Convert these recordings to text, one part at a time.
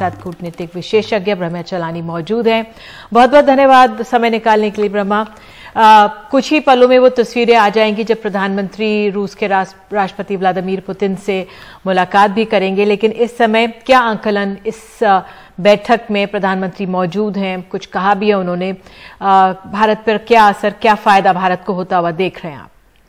साथ कूटनीतिक विशेषज्ञ ब्रह्मा चलानी मौजूद हैं। बहुत बहुत धन्यवाद समय निकालने के लिए ब्रह्मा। कुछ ही पलों में वो तस्वीरें आ जाएंगी जब प्रधानमंत्री रूस के राष्ट्रपति व्लादिमीर पुतिन से मुलाकात भी करेंगे, लेकिन इस समय क्या आंकलन, इस बैठक में प्रधानमंत्री मौजूद हैं, कुछ कहा भी है उन्होंने, भारत पर क्या असर, क्या फायदा भारत को होता हुआ देख रहे हैं आप?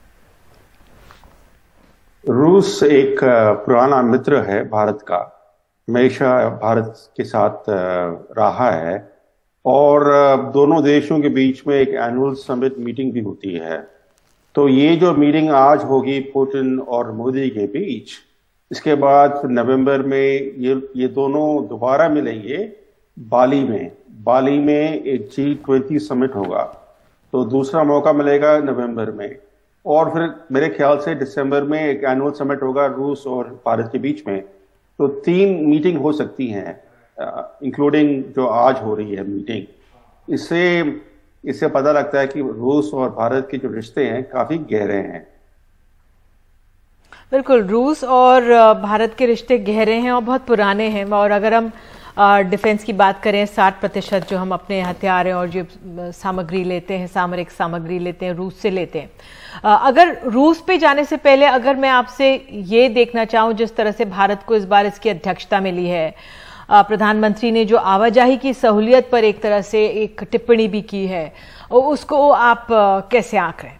रूस एक पुराना मित्र है भारत का, हमेशा भारत के साथ रहा है और दोनों देशों के बीच में एक एनुअल समिट मीटिंग भी होती है। तो ये जो मीटिंग आज होगी पुतिन और मोदी के बीच, इसके बाद नवंबर में ये दोनों दोबारा मिलेंगे बाली में एक G20 समिट होगा। तो दूसरा मौका मिलेगा नवंबर में, और फिर मेरे ख्याल से दिसंबर में एक एनुअल समिट होगा रूस और भारत के बीच में। तो 3 मीटिंग हो सकती हैं, इंक्लूडिंग जो आज हो रही है मीटिंग। इससे पता लगता है कि रूस और भारत के जो रिश्ते हैं काफी गहरे हैं। बिल्कुल, रूस और भारत के रिश्ते गहरे हैं और बहुत पुराने हैं। और अगर हम डिफेंस की बात करें, 60% जो हम अपने हथियार और जो सामग्री लेते हैं, सामरिक सामग्री लेते हैं, रूस से लेते हैं। अगर रूस पे जाने से पहले अगर मैं आपसे ये देखना चाहूँ, जिस तरह से भारत को इस बार इसकी अध्यक्षता मिली है, प्रधानमंत्री ने जो आवाजाही की सहूलियत पर एक तरह से एक टिप्पणी भी की है, उसको आप कैसे आंक रहे हैं?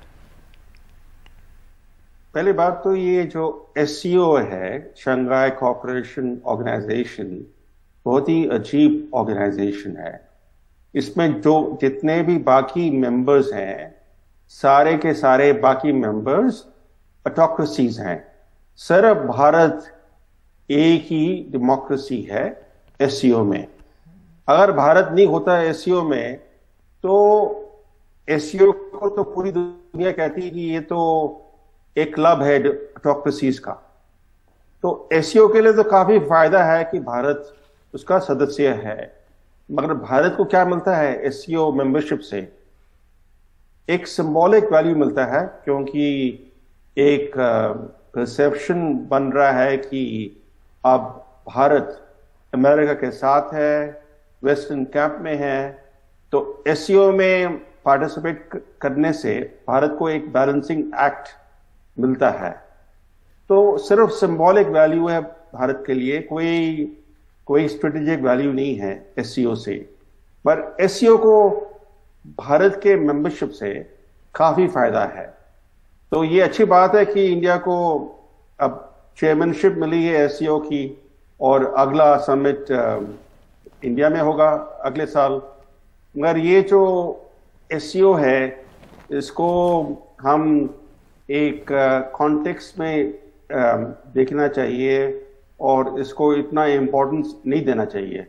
पहली बात तो ये जो SCO है, शंघाई कोऑपरेशन ऑर्गेनाइजेशन, बहुत ही अजीब ऑर्गेनाइजेशन है। इसमें जो जितने भी बाकी मेंबर्स हैं, सारे के सारे बाकी मेंबर्स ऑटोक्रेसीज हैं। सिर्फ भारत एक ही डेमोक्रेसी है SCO में। अगर भारत नहीं होता SCO में तो SCO को तो पूरी दुनिया कहती है कि ये तो एक क्लब है ऑटोक्रेसीज का। तो SCO के लिए तो काफी फायदा है कि भारत उसका सदस्य है। मगर भारत को क्या मिलता है SCO मेंबरशिप से? एक सिंबॉलिक वैल्यू मिलता है, क्योंकि एक परसेप्शन बन रहा है कि अब भारत अमेरिका के साथ है, वेस्टर्न कैंप में है। तो SCO में पार्टिसिपेट करने से भारत को एक बैलेंसिंग एक्ट मिलता है। तो सिर्फ सिंबॉलिक वैल्यू है भारत के लिए, कोई स्ट्रेटेजिक वैल्यू नहीं है SCO से। पर SCO को भारत के मेंबरशिप से काफी फायदा है। तो ये अच्छी बात है कि इंडिया को अब चेयरमैनशिप मिली है SCO की, और अगला समिट इंडिया में होगा अगले साल। मगर ये जो SCO है, इसको हम एक कॉन्टेक्स्ट में देखना चाहिए और इसको इतना इम्पोर्टेंस नहीं देना चाहिए।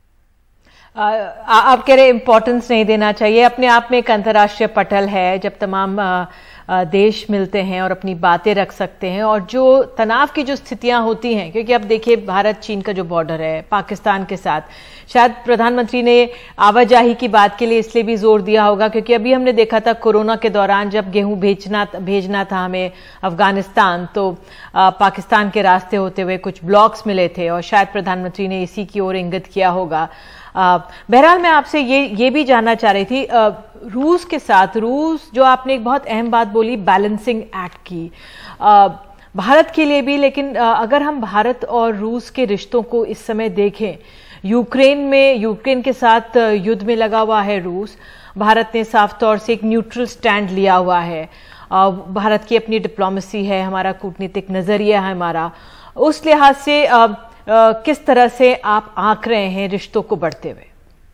आप कह रहे इम्पोर्टेंस नहीं देना चाहिए। अपने आप में एक अंतर्राष्ट्रीय पटल है, जब तमाम देश मिलते हैं और अपनी बातें रख सकते हैं, और जो तनाव की जो स्थितियां होती हैं, क्योंकि अब देखिए भारत चीन का जो बॉर्डर है पाकिस्तान के साथ, शायद प्रधानमंत्री ने आवाजाही की बात के लिए इसलिए भी जोर दिया होगा क्योंकि अभी हमने देखा था कोरोना के दौरान जब गेहूं भेजना था हमें अफगानिस्तान, तो पाकिस्तान के रास्ते होते हुए कुछ ब्लॉक्स मिले थे और शायद प्रधानमंत्री ने इसी की ओर इंगित किया होगा। बहरहाल मैं आपसे ये भी जानना चाह रही थी, रूस के साथ, रूस जो आपने एक बहुत अहम बात बोली बैलेंसिंग एक्ट की, भारत के लिए भी, लेकिन अगर हम भारत और रूस के रिश्तों को इस समय देखें, यूक्रेन के साथ युद्ध में लगा हुआ है रूस। भारत ने साफ तौर से एक न्यूट्रल स्टैंड लिया हुआ है। भारत की अपनी डिप्लोमेसी है, हमारा कूटनीतिक नजरिया है हमारा। उस लिहाज से किस तरह से आप आंक रहे हैं रिश्तों को बढ़ते हुए?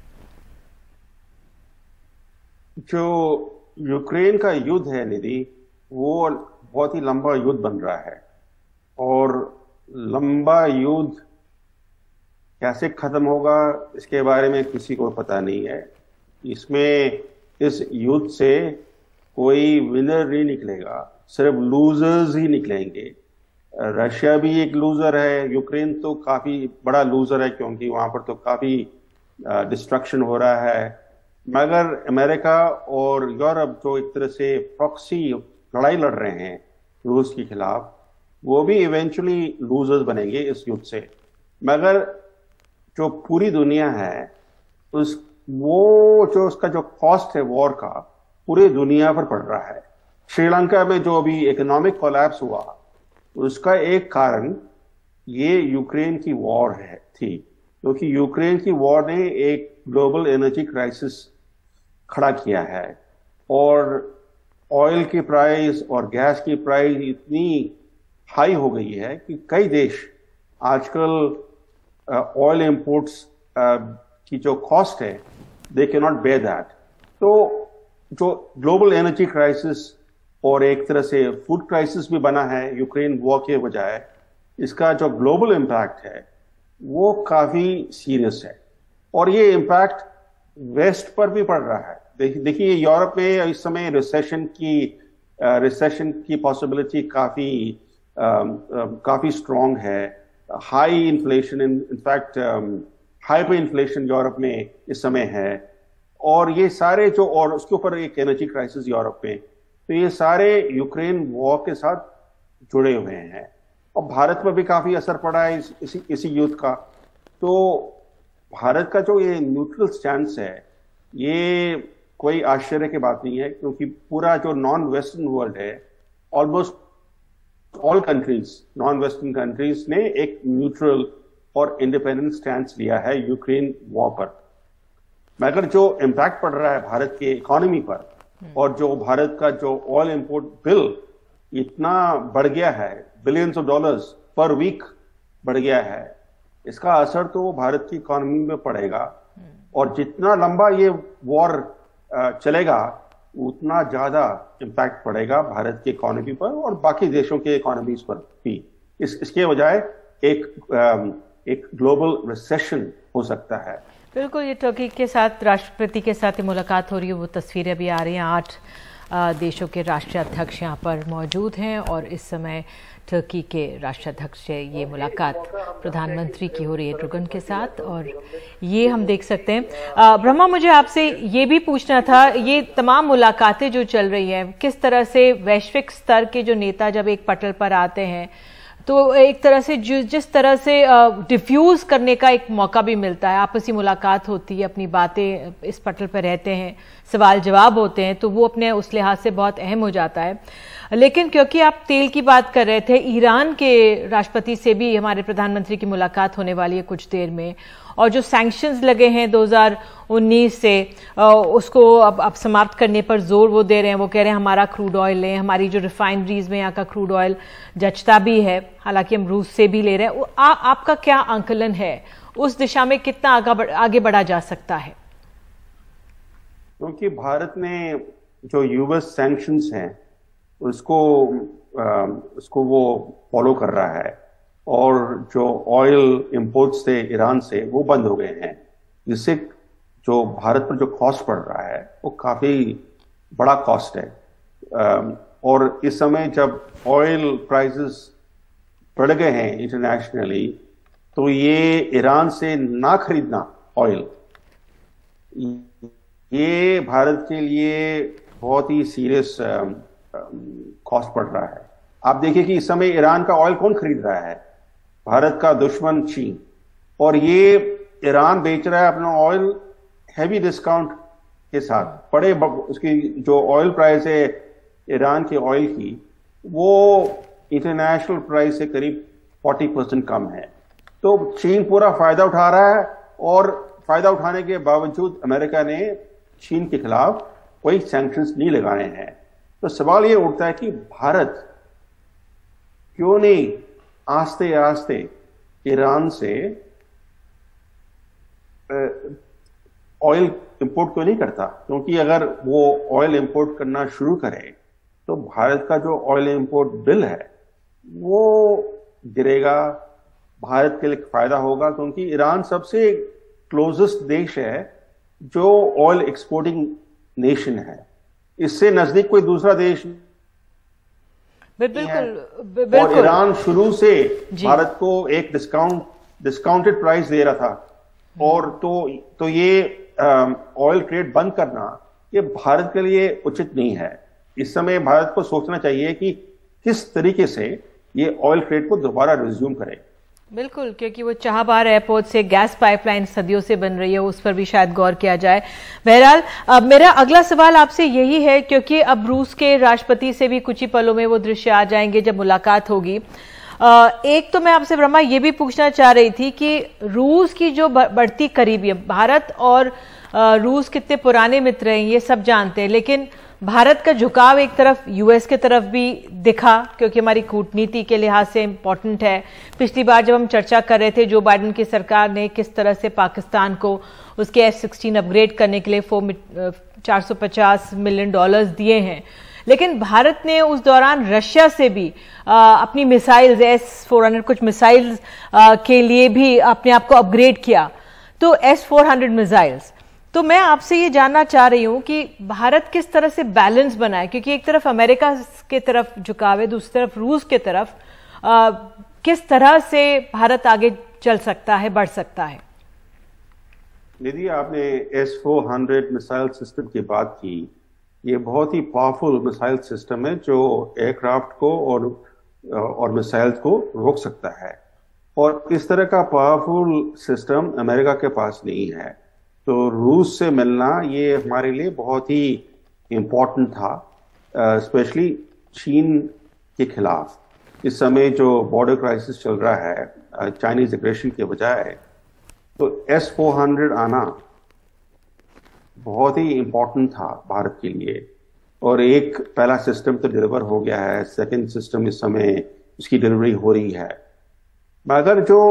जो यूक्रेन का युद्ध है निधि, वो बहुत ही लंबा युद्ध बन रहा है, और लंबा युद्ध कैसे खत्म होगा इसके बारे में किसी को पता नहीं है। इस युद्ध से कोई विनर नहीं निकलेगा, सिर्फ लूजर्स ही निकलेंगे। रशिया भी एक लूजर है, यूक्रेन तो काफी बड़ा लूजर है क्योंकि वहां पर तो काफी डिस्ट्रक्शन हो रहा है। मगर अमेरिका और यूरोप जो एक तरह से प्रॉक्सी लड़ाई लड़ रहे हैं रूस के खिलाफ, वो भी इवेंचुअली लूजर्स बनेंगे इस युद्ध से। मगर जो पूरी दुनिया है उस वो जो उसका जो कॉस्ट है वॉर का पूरी दुनिया पर पड़ रहा है। श्रीलंका में जो अभी इकोनॉमिक कोलैप्स हुआ उसका एक कारण ये यूक्रेन की वॉर है थी, क्योंकि यूक्रेन की वॉर ने एक ग्लोबल एनर्जी क्राइसिस खड़ा किया है और ऑयल की प्राइस और गैस की प्राइस इतनी हाई हो गई है कि कई देश आजकल ऑयल इंपोर्ट्स की जो कॉस्ट है they can not bear that. तो जो ग्लोबल एनर्जी क्राइसिस और एक तरह से फूड क्राइसिस भी बना है यूक्रेन वॉर के बजाय, इसका जो ग्लोबल इम्पैक्ट है वो काफी सीरियस है और ये इम्पैक्ट वेस्ट पर भी पड़ रहा है। देखिए यूरोप में इस समय रिसेशन की पॉसिबिलिटी काफी स्ट्रांग है। High inflation, in fact hyperinflation Europe में इस समय है और ये सारे जो और उसके ऊपर एक एनर्जी क्राइसिस यूरोप में, तो ये सारे यूक्रेन वॉर के साथ जुड़े हुए हैं और भारत पर भी काफी असर पड़ा है इसी युद्ध का। तो भारत का जो ये न्यूट्रल स्टैंड है ये कोई आश्चर्य की बात नहीं है, क्योंकि पूरा जो नॉन वेस्टर्न वर्ल्ड है, almost all countries, non western countries ने एक न्यूट्रल और इंडिपेंडेंट स्टैंड लिया है यूक्रेन वॉर पर। मगर जो इम्पैक्ट पड़ रहा है भारत के इकोनॉमी पर और जो भारत का जो ऑयल इंपोर्ट बिल इतना बढ़ गया है, billions of dollars per week बढ़ गया है, इसका असर तो भारत की इकोनॉमी में पड़ेगा और जितना लंबा ये वॉर चलेगा उतना ज्यादा इम्पैक्ट पड़ेगा भारत की इकोनॉमी पर और बाकी देशों के इकोनॉमीज पर भी। इसके बजाय एक ग्लोबल रिसेशन हो सकता है। बिल्कुल, ये टर्की के साथ राष्ट्रपति के साथ मुलाकात हो रही है, वो तस्वीरें भी आ रही हैं। 8 देशों के राष्ट्रीय अध्यक्ष यहाँ पर मौजूद हैं और इस समय टर्की के राष्ट्राध्यक्ष से ये मुलाकात प्रधानमंत्री की हो रही है एर्डोगन के साथ और ये हम देख सकते हैं। ब्रह्मा, मुझे आपसे ये भी पूछना था, ये तमाम मुलाकातें जो चल रही हैं, किस तरह से वैश्विक स्तर के जो नेता जब एक पटल पर आते हैं तो एक तरह से जिस तरह से डिफ्यूज करने का एक मौका भी मिलता है, आपसी मुलाकात होती है, अपनी बातें इस पटल पर रहते हैं, सवाल जवाब होते हैं, तो वो अपने उस लिहाज से बहुत अहम हो जाता है। लेकिन क्योंकि आप तेल की बात कर रहे थे, ईरान के राष्ट्रपति से भी हमारे प्रधानमंत्री की मुलाकात होने वाली है कुछ देर में और जो सैंक्शंस लगे हैं 2019 से उसको अब समाप्त करने पर जोर वो दे रहे हैं। वो कह रहे हैं हमारा क्रूड ऑयल लें, हमारी जो रिफाइनरीज में यहाँ का क्रूड ऑयल जचता भी है, हालांकि हम रूस से भी ले रहे हैं। आपका क्या आंकलन है, उस दिशा में कितना आगे बढ़ा जा सकता है? क्योंकि भारत ने जो यूएस सैंक्शंस हैं उसको वो फॉलो कर रहा है और जो ऑयल इंपोर्ट्स थे ईरान से वो बंद हो गए हैं, जिससे जो भारत पर जो कॉस्ट पड़ रहा है वो काफी बड़ा कॉस्ट है। और इस समय जब ऑयल प्राइसेस बढ़ गए हैं इंटरनेशनली, तो ये ईरान से ना खरीदना ऑयल, ये भारत के लिए बहुत ही सीरियस कॉस्ट पड़ रहा है। आप देखिए कि इस समय ईरान का ऑयल कौन खरीद रहा है? भारत का दुश्मन चीन, और ये ईरान बेच रहा है अपना ऑयल हैवी डिस्काउंट के साथ। उसकी जो ऑयल प्राइस है ईरान के ऑयल की, वो इंटरनेशनल प्राइस से करीब 40% कम है। तो चीन पूरा फायदा उठा रहा है और फायदा उठाने के बावजूद अमेरिका ने चीन के खिलाफ कोई सैंक्शंस नहीं लगाए हैं। तो सवाल ये उठता है कि भारत क्यों नहीं आस्ते आस्ते ईरान से ऑयल इंपोर्ट क्यों नहीं करता? क्योंकि अगर वो ऑयल इंपोर्ट करना शुरू करे तो भारत का जो ऑयल इंपोर्ट बिल है वो गिरेगा, भारत के लिए फायदा होगा, क्योंकि ईरान सबसे क्लोजेस्ट देश है जो ऑयल एक्सपोर्टिंग नेशन है। इससे नजदीक कोई दूसरा देश बिल्कुल। और ईरान शुरू से भारत को एक डिस्काउंटेड प्राइस दे रहा था और तो ये ऑयल ट्रेड बंद करना ये भारत के लिए उचित नहीं है। इस समय भारत को सोचना चाहिए कि किस तरीके से ये ऑयल ट्रेड को दोबारा रिज्यूम करे। बिल्कुल, क्योंकि वो चाहबार एयरपोर्ट से गैस पाइपलाइन सदियों से बन रही है, उस पर भी शायद गौर किया जाए। बहरहाल अब मेरा अगला सवाल आपसे यही है, क्योंकि अब रूस के राष्ट्रपति से भी कुछ ही पलों में वो दृश्य आ जाएंगे जब मुलाकात होगी। एक तो मैं आपसे ब्रह्मा ये भी पूछना चाह रही थी कि रूस की जो बढ़ती करीबी है, भारत और रूस कितने पुराने मित्र हैं ये सब जानते हैं, लेकिन भारत का झुकाव एक तरफ यूएस के तरफ भी दिखा, क्योंकि हमारी कूटनीति के लिहाज से इम्पोर्टेंट है। पिछली बार जब हम चर्चा कर रहे थे, जो बाइडेन की सरकार ने किस तरह से पाकिस्तान को उसके F-16 अपग्रेड करने के लिए $450 मिलियन दिए हैं, लेकिन भारत ने उस दौरान रशिया से भी अपनी मिसाइल्स S-400 कुछ मिसाइल्स के लिए भी अपने आप को अपग्रेड किया, तो S-400 मिसाइल्स। तो मैं आपसे ये जानना चाह रही हूं कि भारत किस तरह से बैलेंस बनाए, क्योंकि एक तरफ अमेरिका के तरफ झुकाव है, दूसरी तरफ रूस के तरफ, किस तरह से भारत आगे चल सकता है, बढ़ सकता है? निधि, आपने S-400 मिसाइल सिस्टम की बात की। ये बहुत ही पावरफुल मिसाइल सिस्टम है जो एयरक्राफ्ट को और मिसाइल्स को रोक सकता है, और इस तरह का पावरफुल सिस्टम अमेरिका के पास नहीं है। तो रूस से मिलना ये हमारे लिए बहुत ही इम्पोर्टेंट था, स्पेशली चीन के खिलाफ इस समय जो बॉर्डर क्राइसिस चल रहा है चाइनीज एग्रेशन के बजाय। तो S-400 आना बहुत ही इम्पोर्टेंट था भारत के लिए, और एक पहला सिस्टम तो डिलीवर हो गया है, सेकंड सिस्टम इस समय उसकी डिलीवरी हो रही है। मगर जो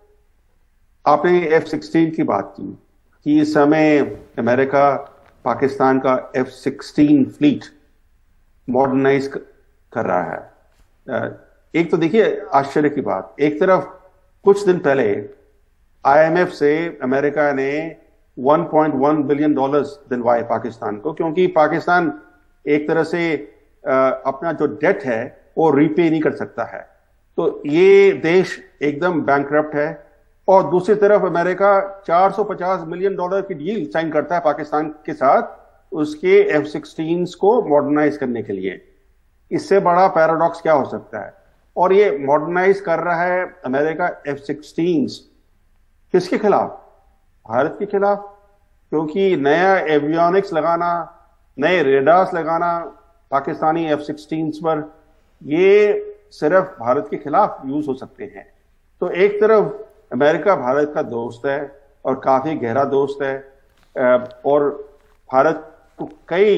आपने F-16 की बात की कि इस समय अमेरिका पाकिस्तान का F-16 फ्लीट मॉडर्नाइज कर रहा है। एक तो देखिए आश्चर्य की बात, एक तरफ कुछ दिन पहले IMF से अमेरिका ने $1.1 बिलियन दिलवाए पाकिस्तान को, क्योंकि पाकिस्तान एक तरह से अपना जो डेट है वो रीपे नहीं कर सकता है। तो ये देश एकदम बैंकरप्ट है, और दूसरी तरफ अमेरिका $450 मिलियन की डील साइन करता है पाकिस्तान के साथ उसके F-16 को मॉडर्नाइज करने के लिए। इससे बड़ा पैराडॉक्स क्या हो सकता है? और ये मॉडर्नाइज कर रहा है अमेरिका F-16 किसके खिलाफ? भारत के खिलाफ, क्योंकि नया एवियोनिक्स लगाना, नए रेडार्स लगाना पाकिस्तानी F-16 पर, ये सिर्फ भारत के खिलाफ यूज हो सकते हैं। तो एक तरफ अमेरिका भारत का दोस्त है और काफी गहरा दोस्त है, और भारत को कई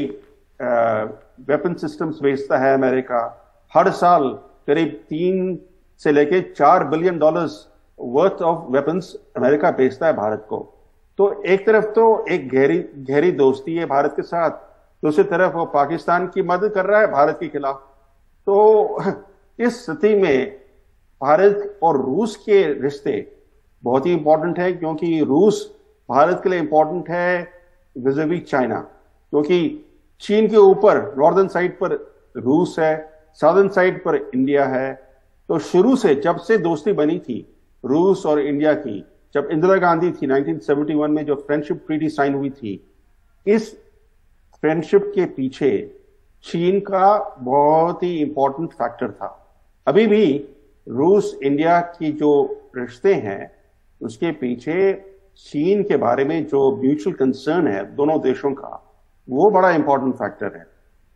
वेपन सिस्टम्स भेजता है अमेरिका। हर साल करीब 3 से लेके $4 billion worth of weapons America भेजता है भारत को। तो एक तरफ तो एक गहरी दोस्ती है भारत के साथ, दूसरी तरफ वो पाकिस्तान की मदद कर रहा है भारत के खिलाफ। तो इस स्थिति में भारत और रूस के रिश्ते बहुत ही इंपॉर्टेंट है, क्योंकि रूस भारत के लिए इंपॉर्टेंट है विज़िवी चाइना, क्योंकि चीन के ऊपर नॉर्दर्न साइड पर रूस है, साउदर्न साइड पर इंडिया है। तो शुरू से जब से दोस्ती बनी थी रूस और इंडिया की, जब इंदिरा गांधी थी 1971 में जो फ्रेंडशिप ट्रीटी साइन हुई थी, इस फ्रेंडशिप के पीछे चीन का बहुत ही इंपॉर्टेंट फैक्टर था। अभी भी रूस इंडिया की जो रिश्ते हैं उसके पीछे चीन के बारे में जो म्यूचुअल कंसर्न है दोनों देशों का, वो बड़ा इंपॉर्टेंट फैक्टर है।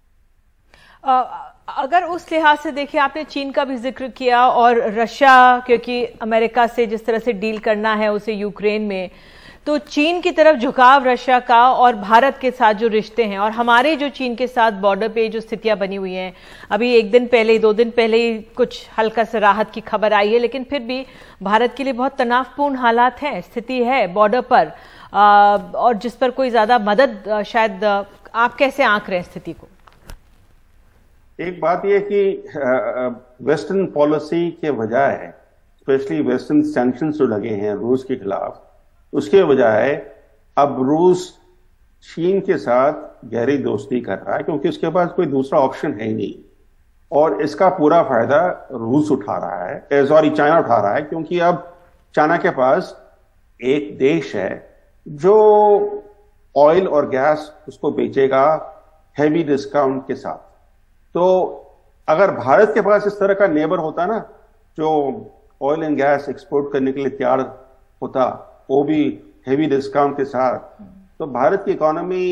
अगर उस लिहाज से देखिए, आपने चीन का भी जिक्र किया और रशिया, क्योंकि अमेरिका से जिस तरह से डील करना है उसे यूक्रेन में, तो चीन की तरफ झुकाव रशिया का और भारत के साथ जो रिश्ते हैं और हमारे जो चीन के साथ बॉर्डर पे जो स्थितियां बनी हुई हैं, अभी 1 दिन पहले 2 दिन पहले ही कुछ हल्का सा राहत की खबर आई है, लेकिन फिर भी भारत के लिए बहुत तनावपूर्ण हालात हैं, स्थिति है बॉर्डर पर, और जिस पर कोई ज्यादा मदद शायद, आप कैसे आंक रहे हैं स्थिति को? एक बात यह कि वेस्टर्न पॉलिसी के बजाय, स्पेशली वेस्टर्न सैंक्शंस जो लगे हैं रूस के खिलाफ, उसके बजाय अब रूस चीन के साथ गहरी दोस्ती कर रहा है, क्योंकि उसके पास कोई दूसरा ऑप्शन है ही नहीं, और इसका पूरा फायदा रूस उठा रहा है, चाइना उठा रहा है, क्योंकि अब चाइना के पास एक देश है जो ऑयल और गैस उसको बेचेगा हैवी डिस्काउंट के साथ। तो अगर भारत के पास इस तरह का नेबर होता ना जो ऑयल एंड गैस एक्सपोर्ट करने के लिए तैयार होता, वो भी हेवी डिस्काउंट के साथ, तो भारत की इकोनॉमी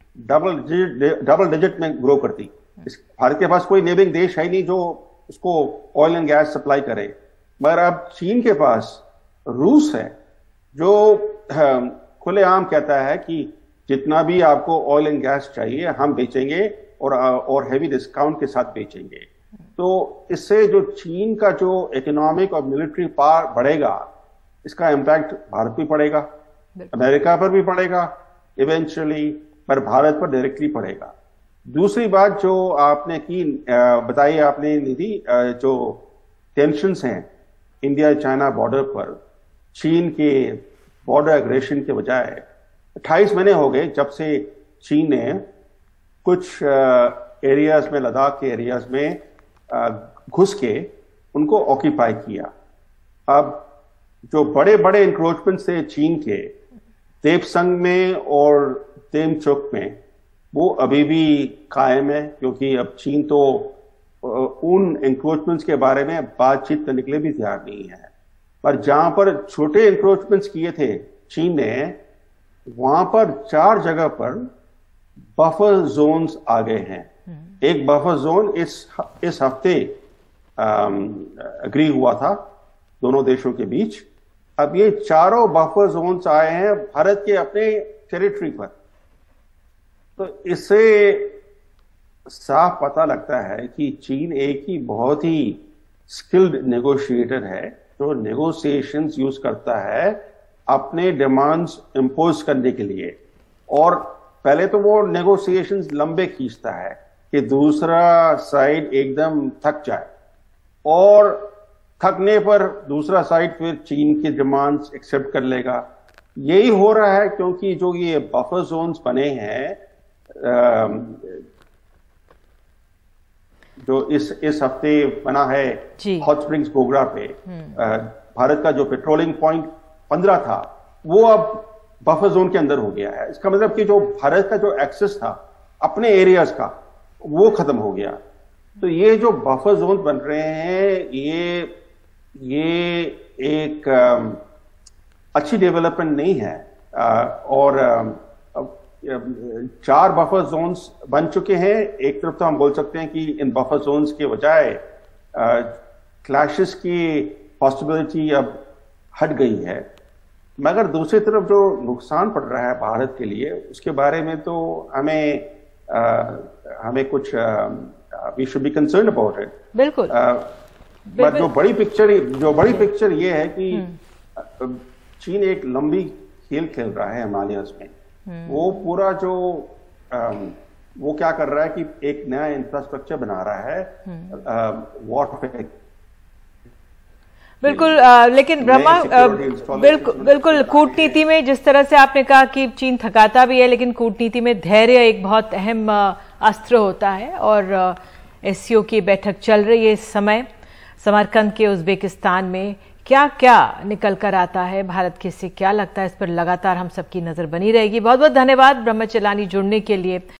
डबल डिजिट में ग्रो करती। भारत के पास कोई नेबरिंग देश है नहीं जो उसको ऑयल एंड गैस सप्लाई करे, मगर अब चीन के पास रूस है जो खुलेआम कहता है कि जितना भी आपको ऑयल एंड गैस चाहिए हम बेचेंगे और हेवी डिस्काउंट के साथ बेचेंगे। तो इससे जो चीन का जो इकोनॉमिक और मिलिट्री पावर बढ़ेगा, इसका इम्पैक्ट भारत भी पड़ेगा, अमेरिका पर भी पड़ेगा इवेंचुअली, पर भारत पर डायरेक्टली पड़ेगा। दूसरी बात जो आपने बताई आपने निधि, जो टेंशन्स हैं इंडिया चाइना बॉर्डर पर, चीन के बॉर्डर एग्रेशन के बजाय 28 महीने हो गए जब से चीन ने कुछ एरियाज में, लद्दाख के एरियाज में घुस के उनको ऑक्यूपाई किया। अब जो बड़े बड़े इंक्रोचमेंट थे चीन के तेपसंग में और तेमचुक में, वो अभी भी कायम है, क्योंकि अब चीन तो उन इंक्रोचमेंट्स के बारे में बातचीत करने के लिए भी तैयार नहीं है। पर जहां पर छोटे इंक्रोचमेंट्स किए थे चीन ने, वहां पर 4 जगह पर बफर जोन्स आ गए हैं। एक बफर जोन इस हफ्ते अग्री हुआ था दोनों देशों के बीच। अब ये चारों बफर जोन्स आए हैं भारत के अपने टेरिटरी पर। तो इससे साफ पता लगता है कि चीन एक ही बहुत ही स्किल्ड नेगोशिएटर है, जो नेगोशिएशंस यूज करता है अपने डिमांड्स इंपोज करने के लिए। और पहले तो वो नेगोशिएशंस लंबे खींचता है कि दूसरा साइड एकदम थक जाए, और थकने पर दूसरा साइड फिर चीन की डिमांड्स एक्सेप्ट कर लेगा। यही हो रहा है क्योंकि जो ये बफर जोन्स बने हैं, जो इस हफ्ते बना है हॉट स्प्रिंग्स गोगरा पे, भारत का जो पेट्रोलिंग पॉइंट 15 था वो अब बफर जोन के अंदर हो गया है। इसका मतलब कि जो भारत का जो एक्सेस था अपने एरियाज का, वो खत्म हो गया। तो ये जो बफर जोन बन रहे हैं, ये एक अच्छी डेवलपमेंट नहीं है। और 4 बफर जोन्स बन चुके हैं। एक तरफ तो हम बोल सकते हैं कि इन बफर जोन्स के बजाय क्लैशेस की पॉसिबिलिटी अब हट गई है, मगर दूसरी तरफ जो नुकसान पड़ रहा है भारत के लिए, उसके बारे में तो हमें कुछ we should be concern about it. बिल्कुल। बट जो बड़ी पिक्चर ये है कि चीन एक लंबी खेल खेल रहा है हिमालयस में। वो पूरा जो वो क्या कर रहा है कि एक नया इंफ्रास्ट्रक्चर बना रहा है वारफेयर। बिल्कुल। लेकिन ब्रह्मा, बिल्कुल कूटनीति में जिस तरह से आपने कहा कि चीन थकाता भी है, लेकिन कूटनीति में धैर्य एक बहुत अहम अस्त्र होता है। और एससीओ की बैठक चल रही है इस समय समरकंद के उज्बेकिस्तान में। क्या क्या निकल कर आता है, भारत के से क्या लगता है, इस पर लगातार हम सबकी नजर बनी रहेगी। बहुत बहुत धन्यवाद ब्रह्मा चेलानी जुड़ने के लिए।